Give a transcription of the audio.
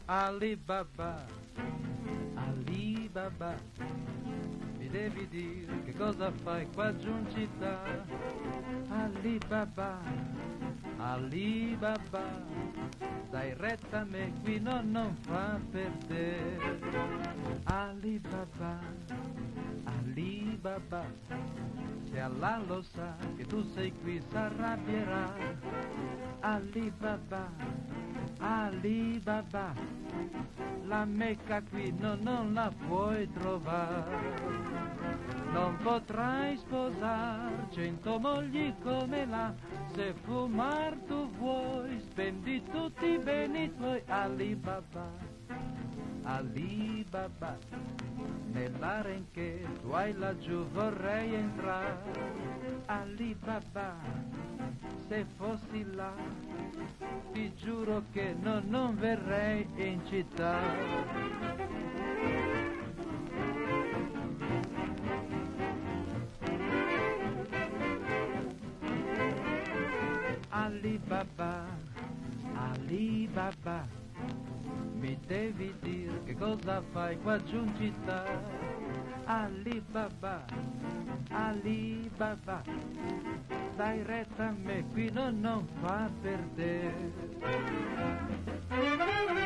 Alibaba, Alibaba, mi devi dire che cosa fai qua giù in città. Alibaba, Alibaba, dai retta a me qui non fa perdere. Alibaba, Alibaba, se Allah lo sa che tu sei qui s'arrabbierà. Alibaba, Alibaba, la Mecca qui non la puoi trovare. Non potrai sposar 100 mogli come là, se fumar tu vuoi, spendi tutti i beni tuoi. Alibaba, Alibaba, nell'area che tu hai laggiù vorrei entrare. Alibaba, se fossi là, ti giuro che non verrei in città. Alibaba, Alibaba, mi devi dire che cosa fai qua giù in città. Alibaba, Alibaba, dai retta a me qui non fa perdere.